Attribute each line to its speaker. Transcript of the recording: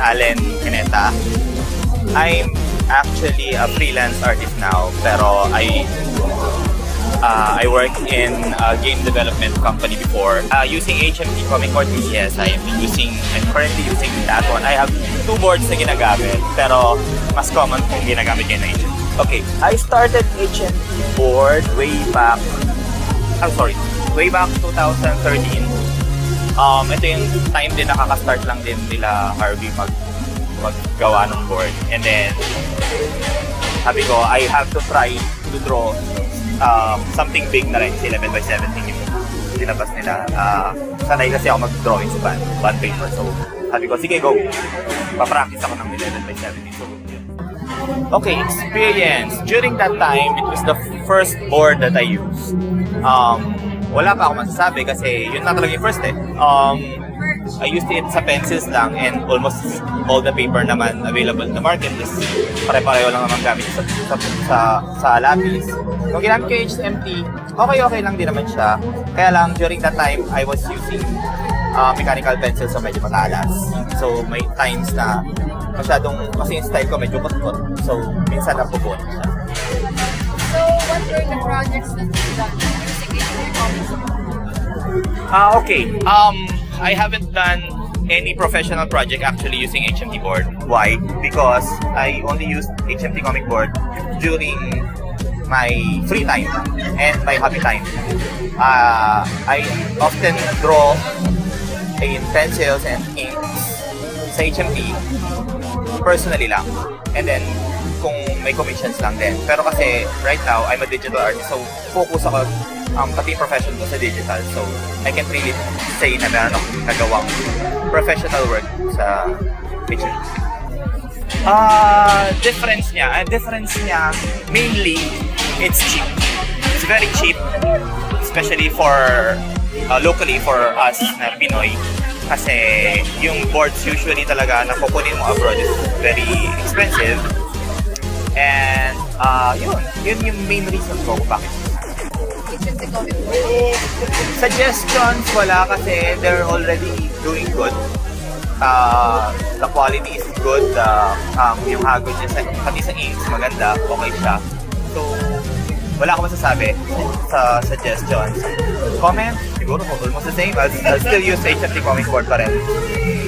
Speaker 1: Geneta. I'm actually a freelance artist now, pero I worked in a game development company before. Using HMT comic board, yes, I'm currently using that one. I have 2 boards na ginagamit, pero mas common kung ginagamit yun na HMT. Okay, I started HMT board way back 2013. Ito yung time din nakaka-start lang din nila Harvey maggawa ng board. And then, sabi ko, I have to try to draw something big na rin. 11x17 yung tinabas nila. Sanay kasi ako mag-drawing sa bond paper. So, sabi ko, sige, go. Pa-practice ako ng 11x17. So, okay, experience. During that time, it was the first board that I used. Wala pa ako masasabi kasi yun na talaga yung first eh. I used it sa pencils lang and almost all the paper naman available in the market is pare-pareho lang naman gamit sa lapis. Kung ginamit ko yung HMT, okay lang din naman siya. Kaya lang, during that time, I was using mechanical pencils so medyo matalas. So may times na kasi yung style ko medyo kot-kot. So minsan napupun siya.
Speaker 2: So what were the projects that you've done using HMT comics?
Speaker 1: Okay. I haven't done any professional project actually using HMT board. Why? Because I only used HMT comic board during my free time and my hobby time. I often draw in pencils and inks sa HMT personally lang. And then kung may commissions lang din. Pero kasi right now, I'm a digital artist, so focus ako pati profession ko sa digital. So I can't really say na meron akong nagawang professional work sa HMT. Difference niya, mainly, it's cheap. It's very cheap, especially for locally for us na Pinoy. Kasi yung boards usually talaga na kukunin mo abroad is very expensive. And yun yung main reason ko kung bakit. Suggestions, wala kasi they're already doing good. The quality is good. Yung hagod niya, pati sa inks, maganda, okay siya. So, wala akong masasabi sa suggestions. Comment, siguro almost the same. I'll still use HMT comic board pa rin.